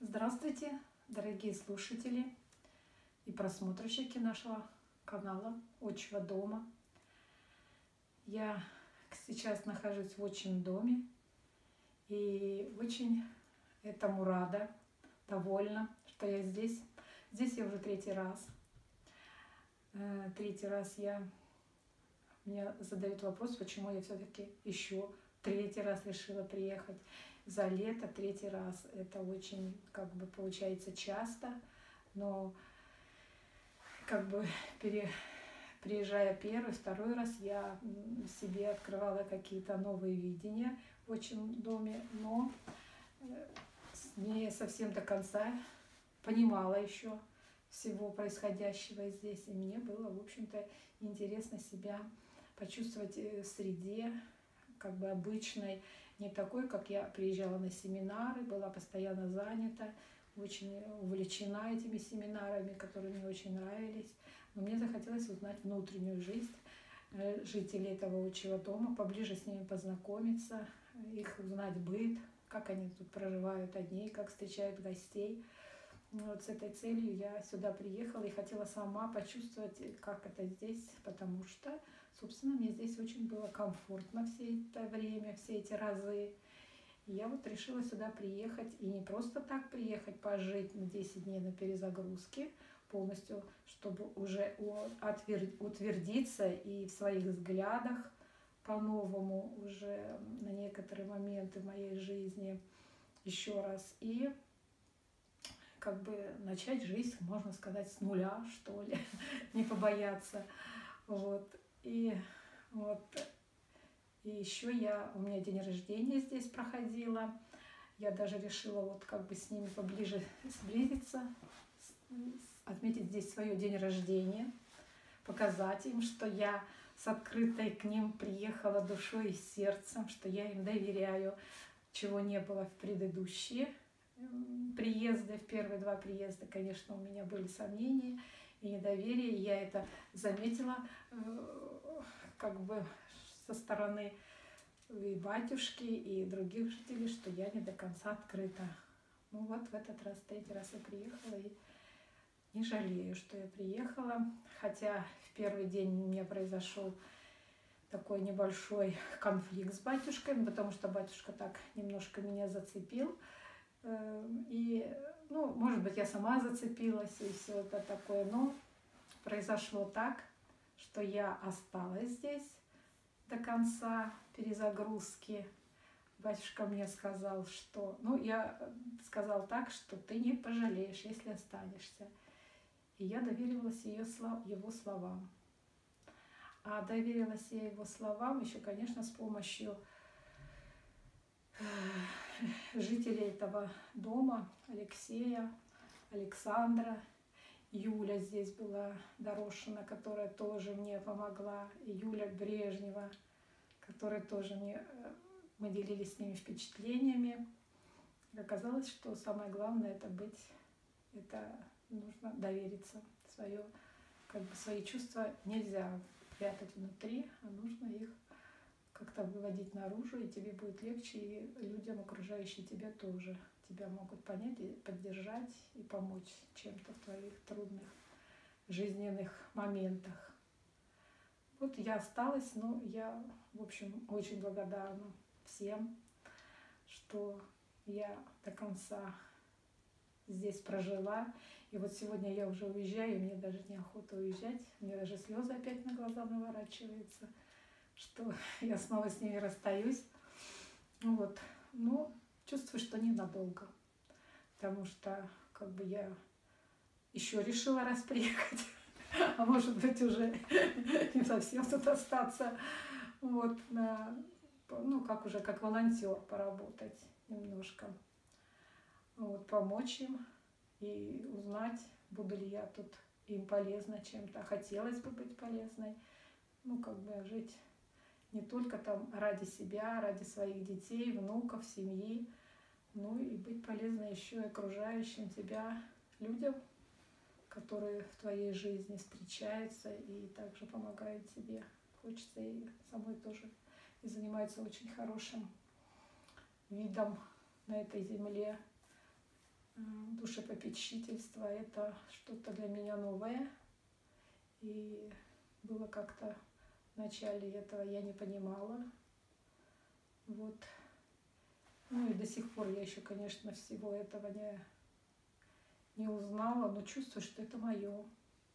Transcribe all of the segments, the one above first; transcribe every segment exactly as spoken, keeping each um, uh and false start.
Здравствуйте, дорогие слушатели и просмотрщики нашего канала «Отчего дома». Я сейчас нахожусь в отчим доме и очень этому рада, довольна, что я здесь. Здесь я уже третий раз. Третий раз я... Мне задают вопрос, почему я все-таки еще третий раз решила приехать. За лето третий раз. Это очень, как бы, получается часто, но как бы пере, приезжая первый, второй раз, я себе открывала какие-то новые видения в отчим доме, но не совсем до конца понимала еще всего происходящего здесь. И мне было, в общем-то, интересно себя почувствовать в среде, как бы обычной, не такой, как я приезжала на семинары, была постоянно занята, очень увлечена этими семинарами, которые мне очень нравились. Но мне захотелось узнать внутреннюю жизнь жителей этого отчего дома, поближе с ними познакомиться, их узнать быт, как они тут проживают одни, как встречают гостей. Вот с этой целью я сюда приехала и хотела сама почувствовать, как это здесь, потому что, собственно, мне здесь очень было комфортно все это время, все эти разы. И я вот решила сюда приехать, и не просто так приехать, пожить на десять дней на перезагрузке полностью, чтобы уже утвердиться и в своих взглядах по-новому уже на некоторые моменты в моей жизни еще раз. И как бы начать жизнь, можно сказать, с нуля, что ли, не побояться. Вот. И вот. И еще я, у меня день рождения здесь проходила. Я даже решила вот как бы с ними поближе сблизиться, отметить здесь свое день рождения, показать им, что я с открытой к ним приехала душой и сердцем, что я им доверяю, чего не было в предыдущие приезды. В первые два приезда, конечно, у меня были сомнения и недоверие. И я это заметила как бы со стороны и батюшки, и других жителей, что я не до конца открыта. Ну вот в этот раз, третий раз я приехала, и не жалею, что я приехала. Хотя в первый день у меня произошел такой небольшой конфликт с батюшкой, потому что батюшка так немножко меня зацепил. И, ну, может быть, я сама зацепилась и все это такое, но произошло так, что я осталась здесь до конца перезагрузки. Батюшка мне сказал, что, ну, я сказал так, что ты не пожалеешь, если останешься. И я доверилась ее, его словам. А доверилась я его словам еще, конечно, с помощью жителей этого дома, Алексея, Александра, Юля здесь была Дорошина, которая тоже мне помогла, и Юля Брежнева, которая тоже мне, мы делились с ними впечатлениями. И оказалось, что самое главное это быть, это нужно довериться, свое, как бы свои чувства нельзя прятать внутри, а нужно их как-то выводить наружу, и тебе будет легче, и людям, окружающим тебя, тоже. Тебя могут понять и поддержать, и помочь чем-то в твоих трудных жизненных моментах. Вот я осталась, но я, в общем, очень благодарна всем, что я до конца здесь прожила. И вот сегодня я уже уезжаю, и мне даже неохота уезжать, мне даже слезы опять на глаза наворачиваются, что я снова с ними расстаюсь. Вот. Но чувствую, что ненадолго, потому что как бы я еще решила раз приехать, а может быть уже не совсем тут остаться. Вот. На, ну, как уже как волонтер поработать немножко. Вот, помочь им и узнать, буду ли я тут им полезна чем-то. Хотелось бы быть полезной, ну, как бы жить не только там ради себя, ради своих детей, внуков, семьи, ну и быть полезной еще и окружающим тебя людям, которые в твоей жизни встречаются и также помогают тебе. Хочется и самой тоже, и занимается очень хорошим видом на этой земле, душепопечительство — это что-то для меня новое. И было как-то в начале этого я не понимала. Вот. Ну и до сих пор я еще, конечно, всего этого не, не узнала, но чувствую, что это мое.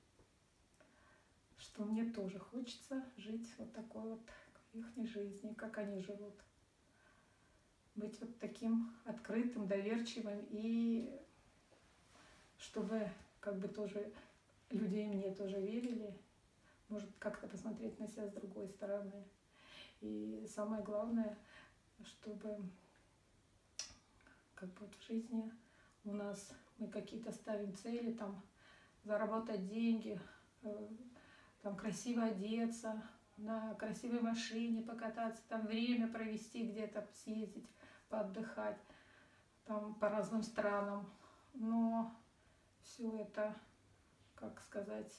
Что мне тоже хочется жить вот такой вот их жизни, как они живут. Быть вот таким открытым, доверчивым, и чтобы как бы тоже люди мне тоже верили, может как-то посмотреть на себя с другой стороны. И самое главное, чтобы как бы вот в жизни у нас мы какие-то ставим цели, там заработать деньги, там красиво одеться, на красивой машине покататься, там время провести где-то, съездить, поотдыхать, там по разным странам. Но все это, как сказать,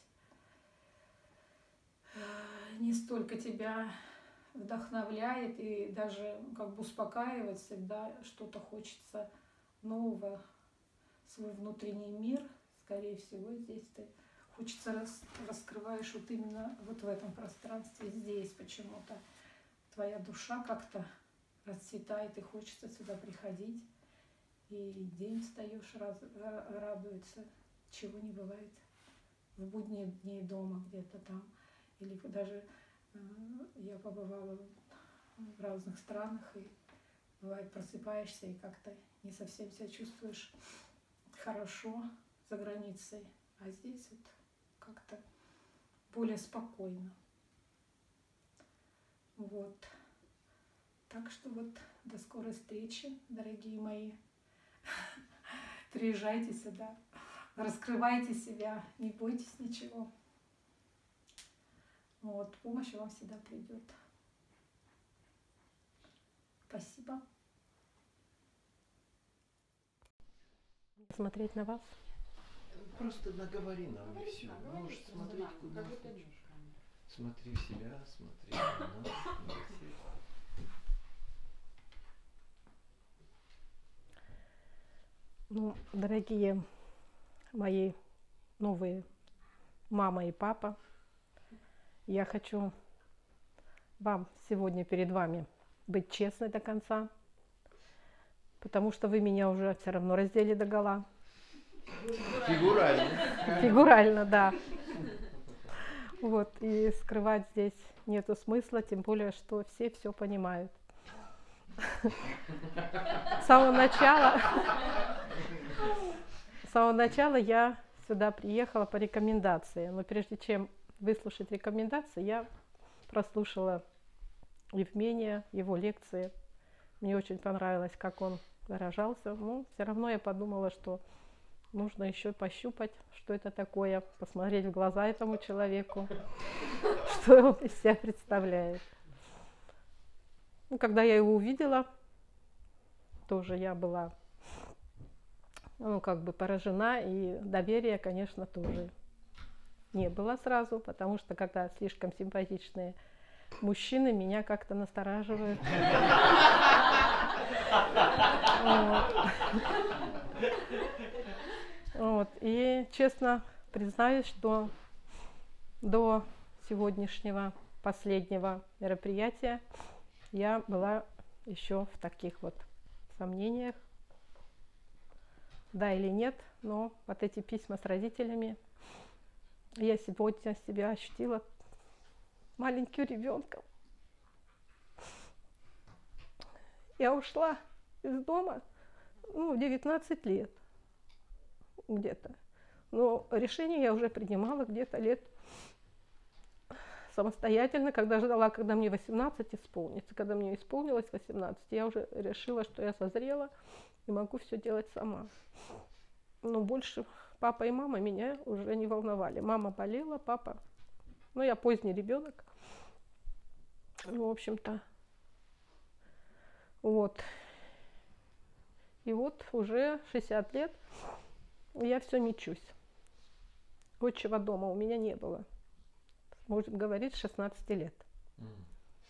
не столько тебя вдохновляет и даже как бы успокаивает, всегда что-то хочется нового, свой внутренний мир, скорее всего, здесь ты хочется рас, раскрываешь вот именно вот в этом пространстве, здесь почему-то твоя душа как-то расцветает, и хочется сюда приходить, и день встаешь, раз, радуется, чего не бывает в будние дни дома где-то там, или даже э, я побывала в разных странах, и бывает просыпаешься и как-то не совсем себя чувствуешь хорошо за границей, а здесь вот как-то более спокойно. Вот. Так что вот до скорой встречи, дорогие мои. Приезжайте сюда, раскрывайте себя, не бойтесь ничего. Вот, помощь вам всегда придет. Спасибо. Смотреть на вас? Просто наговори нам, и все. Можешь смотреть куда хочешь. Смотри в себя, смотри на нас, на всех. Ну, дорогие мои новые мама и папа, я хочу вам сегодня перед вами быть честной до конца, потому что вы меня уже все равно раздели догола. Фигурально. Фигурально, да. Вот, и скрывать здесь нету смысла, тем более, что все все понимают. С самого начала, с самого начала я сюда приехала по рекомендации, но прежде чем выслушать рекомендации, я прослушала Евмения, его лекции. Мне очень понравилось, как он выражался, но все равно я подумала, что нужно еще пощупать, что это такое, посмотреть в глаза этому человеку, что он из себя представляет. Ну, когда я его увидела, тоже я была, ну, как бы поражена, и доверия, конечно, тоже не было сразу, потому что когда слишком симпатичные мужчины, меня как-то настораживают. Вот. И честно признаюсь, что до сегодняшнего последнего мероприятия я была еще в таких вот сомнениях, да или нет, но вот эти письма с родителями, я сегодня себя ощутила маленьким ребенком. Я ушла из дома, ну, в девятнадцать лет где-то. Но решение я уже принимала где-то лет самостоятельно, когда ждала, когда мне восемнадцать исполнится. Когда мне исполнилось восемнадцать, я уже решила, что я созрела и могу все делать сама. Но больше папа и мама меня уже не волновали. Мама болела, папа... Ну, я поздний ребенок. Ну, в общем-то, вот. И вот уже шестьдесят лет я все мечусь. Отчего дома у меня не было. Может говорить, с шестнадцати лет. Mm.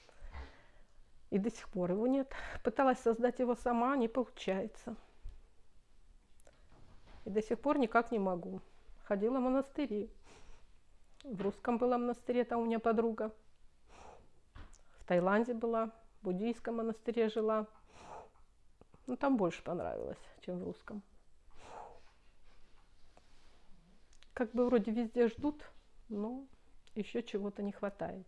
И до сих пор его нет. Пыталась создать его сама, не получается. И до сих пор никак не могу. Ходила в монастыри. В русском была монастыре, там у меня подруга. В Таиланде была, в буддийском монастыре жила. Ну, там больше понравилось, чем в русском. Как бы вроде везде ждут, но еще чего-то не хватает.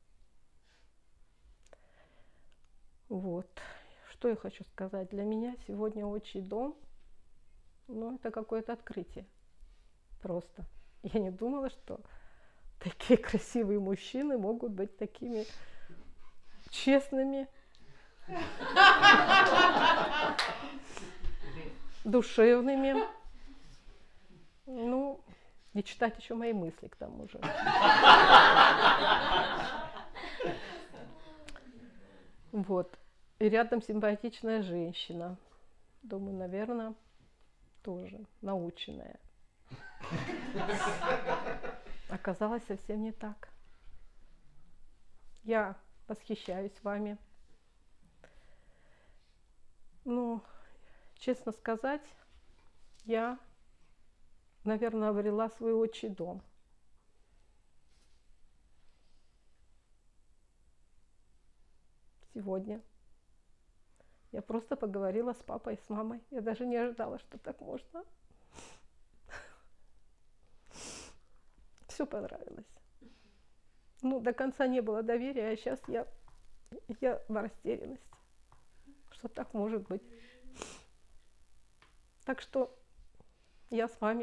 Вот. Что я хочу сказать? Для меня сегодня отчий дом, ну, это какое-то открытие. Просто. Я не думала, что такие красивые мужчины могут быть такими честными, душевными. Ну, и читать еще мои мысли к тому же. Вот. И рядом симпатичная женщина. Думаю, наверное, тоже наученная. Оказалось совсем не так. Я восхищаюсь вами. Ну, честно сказать, я, наверное, обрела свой отчий дом. Сегодня. Я просто поговорила с папой и с мамой. Я даже не ожидала, что так можно. Все понравилось. Ну, до конца не было доверия, а сейчас я, я в растерянности, что так может быть. Так что я с вами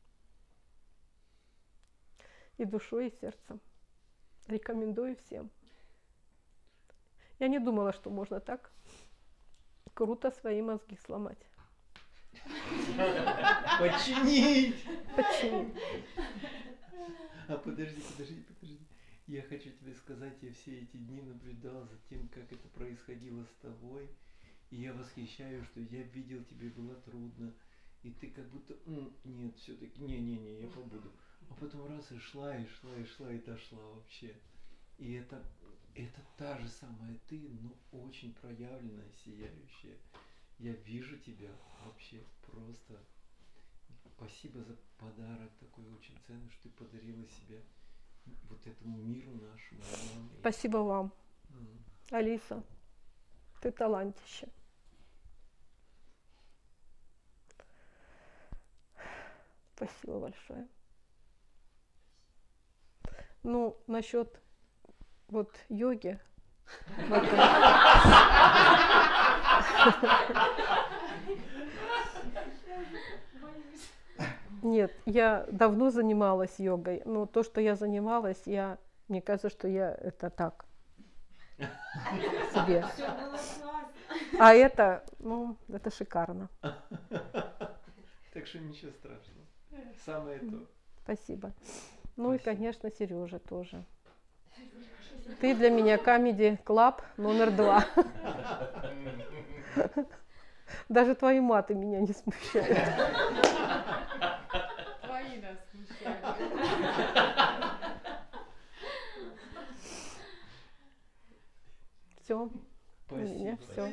и душой, и сердцем. Рекомендую всем. Я не думала, что можно так круто свои мозги сломать. Починить! Починить. А подожди, подожди, подожди. Я хочу тебе сказать, я все эти дни наблюдал за тем, как это происходило с тобой. И я восхищаюсь, что я видел, тебе было трудно. И ты как будто, М, нет, все-таки, не-не-не, я побуду. А потом раз и шла, и шла, и шла, и дошла вообще. И это, это та же самая ты, но очень проявленная, сияющая. Я вижу тебя вообще просто. Спасибо за подарок такой очень ценный, что ты подарила себя вот этому миру нашему. Спасибо вам, Mm. Алиса. Ты талантище. Спасибо большое. Ну, насчет вот йоги. Нет, я давно занималась йогой, но то, что я занималась, я, мне кажется, что я это так себе. А это, ну, это шикарно. Так что ничего страшного. Самое то. Спасибо. Ну и, конечно, Сережа тоже. Ты для меня Comedy Club номер два. Даже твои маты меня не смущают. Твои нас смущают. Все. Спасибо. Все.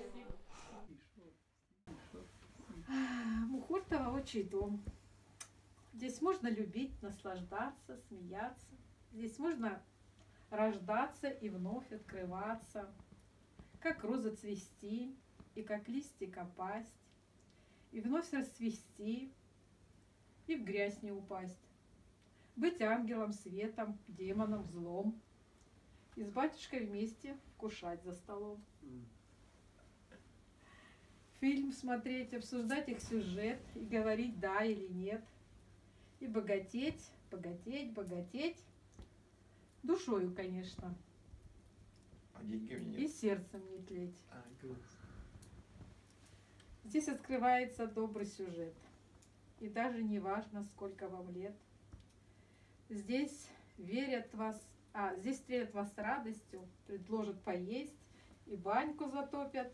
Мухортова отчий дом. Здесь можно любить, наслаждаться, смеяться. Здесь можно рождаться и вновь открываться, как роза цвести и как листик опасть, и вновь расцвести и в грязь не упасть, быть ангелом светом, демоном злом, и с батюшкой вместе вкушать за столом. Фильм смотреть, обсуждать их сюжет и говорить да или нет, и богатеть, богатеть, богатеть, душою, конечно, А деньгами нет. и сердцем не тлеть. А, грустно. Здесь открывается добрый сюжет, и даже не важно, сколько вам лет. Здесь верят вас, а здесь встретят вас с радостью, предложат поесть и баньку затопят,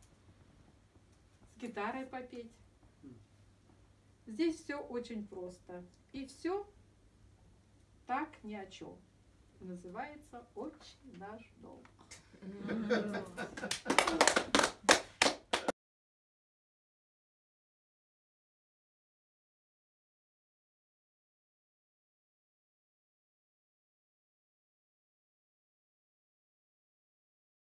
с гитарой попеть. Здесь все очень просто, и все так ни о чем. Называется «Отчий наш дом».